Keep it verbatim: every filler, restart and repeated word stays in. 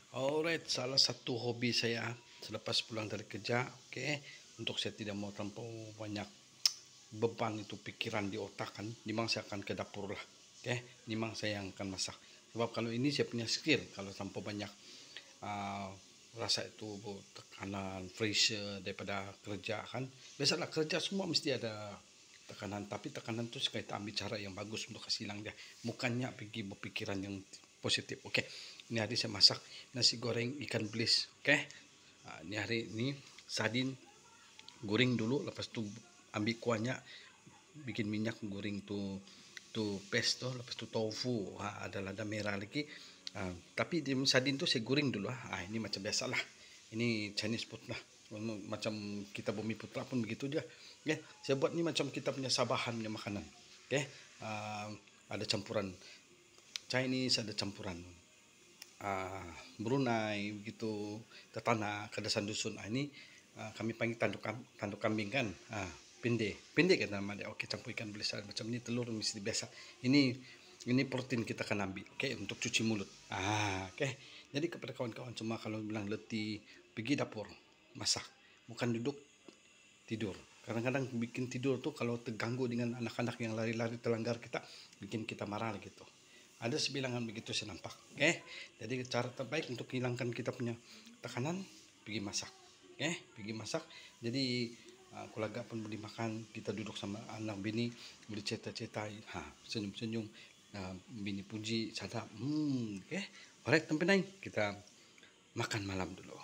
Alright, salah satu hobi saya selepas pulang dari kerja, oke, okay, untuk saya tidak mau terlampau banyak beban itu pikiran di otak kan, memang saya akan ke dapur lah, oke, okay, memang saya yang akan masak. Sebab kalau ini saya punya skill, kalau terlampau banyak uh, rasa itu tekanan, pressure daripada kerja kan, biasalah kerja semua mesti ada tekanan, tapi tekanan itu kita ambil cara yang bagus untuk kasih hilang dia, bukannya pergi berpikiran yang positif. Oke, okay. Ini hari saya masak nasi goreng ikan bilis. Oke, okay. Nah, ini hari ini sardin goreng dulu, lepas tu ambil kuahnya, bikin minyak, goreng tu tu paste tu, lepas tu tofu, ha, ada lada merah lagi. Ha, tapi di sardin tu saya goreng dulu. Ha, ini macam biasalah. Ini Chinese food lah. Macam kita Bumi Putra pun begitu dia. Okay. Saya buat ni macam kita punya Sabahan punya makanan. Okay. Uh, ada campuran Chinese, ada campuran uh, Brunei, begitu, Tetana, Kedasan Dusun. Uh, ini uh, kami panggil tanduk, tanduk kambing kan. Uh, pinde, pinde kan nama dia. Okey, campur ikan bilis macam ni, telur mesti biasa. Ini ini protein kita akan ambil. Okey, untuk cuci mulut. Ah, okey. Jadi kepada kawan-kawan, cuma kalau bilang letih, pergi dapur masak, bukan duduk tidur. Kadang-kadang bikin tidur tuh kalau terganggu dengan anak-anak yang lari-lari terlanggar kita, bikin kita marah gitu. Ada sebilangan begitu saya nampak. Okay? Jadi cara terbaik untuk hilangkan kita punya tekanan, pergi masak. Okay? Pergi masak. Jadi uh, keluarga pun boleh makan, kita duduk sama anak bini, boleh cerita-cerita, ha, senyum-senyum, uh, bini puji, sadap. Hmm, okay? Alright, tempat lain kita makan malam dulu.